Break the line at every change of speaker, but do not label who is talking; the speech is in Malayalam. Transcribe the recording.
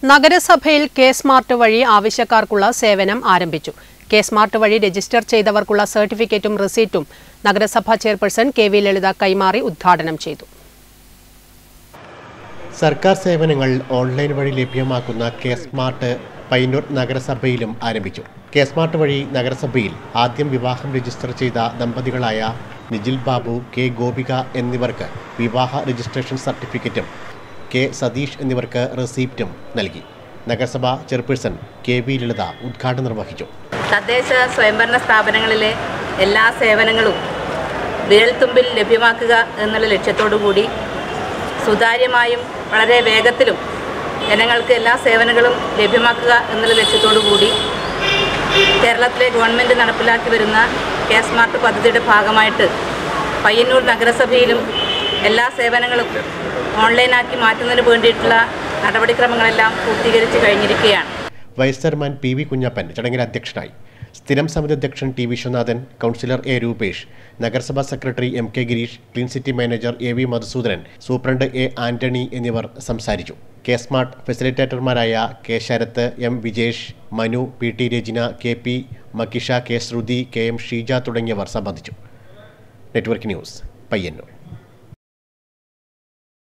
നഗരസഭയിൽ കെ സ്മാർട്ട് വഴി ആവശ്യക്കാർക്കുള്ള സേവനം ആരംഭിച്ചു. കെ സ്മാർട്ട് വഴി രജിസ്റ്റർ ചെയ്തവർക്കുള്ള സർട്ടിഫിക്കറ്റും റെസീറ്റും നഗരസഭാ ചെയർപേഴ്സൺ കെ.വി. ലളിത കൈമാറി ഉദ്ഘാടനം ചെയ്തു.
സർക്കാർ സേവനങ്ങൾ ഓൺലൈൻ വഴി ലഭ്യമാക്കുന്ന കെ സ്മാർട്ട് പയ്യന്നൂർ നഗരസഭയിലും ആരംഭിച്ചു. കെ സ്മാർട്ട് വഴി നഗരസഭയിൽ ആദ്യം വിവാഹം രജിസ്റ്റർ ചെയ്ത ദമ്പതികളായ നിജിൽ ബാബു, കെ ഗോപിക എന്നിവർക്ക് വിവാഹ രജിസ്ട്രേഷൻ സർട്ടിഫിക്കറ്റും കെ സതീഷ് എന്നിവർക്ക് റെസിപ്റ്റും നൽകി. നഗരസഭാ ചെയർപേഴ്സൺ കെ.വി. ലളിത ഉദ്ഘാടനം നിർവഹിച്ചു.
തദ്ദേശ സ്വയംഭരണ സ്ഥാപനങ്ങളിലെ എല്ലാ സേവനങ്ങളും വിരൽത്തുമ്പിൽ ലഭ്യമാക്കുക എന്നുള്ള ലക്ഷ്യത്തോടുകൂടി സുതാര്യമായും വളരെ വേഗത്തിലും ജനങ്ങൾക്ക് എല്ലാ സേവനങ്ങളും ലഭ്യമാക്കുക എന്നുള്ള ലക്ഷ്യത്തോടുകൂടി കേരളത്തിലെ ഗവൺമെൻറ് നടപ്പിലാക്കി വരുന്ന കെ സ്മാർട്ട് പദ്ധതിയുടെ ഭാഗമായിട്ട് പയ്യന്നൂർ നഗരസഭയിലും എല്ലാ സേവനങ്ങളും ഓൺലൈനാക്കി മാറ്റുന്നതിന് വേണ്ടിയിട്ടുള്ള നടപടിക്രമങ്ങളെല്ലാം പൂർത്തീകരിച്ച് കഴിഞ്ഞിരിക്കുകയാണ്.
Vice chairman PV. കുഞ്ഞപ്പൻ ചടങ്ങിൽ അധ്യക്ഷനായി. സ്ഥിരം സമിതി അധ്യക്ഷൻ T. Viswanathan, councillor A. Rupesh, നഗരസഭാ secretary M. K. Girish, clean city manager A. V. Madhusoodanan, superintendent A. Antony എന്നിവർ സംസാരിച്ചു. കെ സ്മാർട്ട് ഫെസിലിറ്റേറ്റർമാരായ K. Sarath, M. Vijesh, Manu, P. T. Rejina, K. P. Makkisha, K. Sruthi, K. M. Sheeja തുടങ്ങിയവർ സംബന്ധിച്ചു. Network news, Payyanur.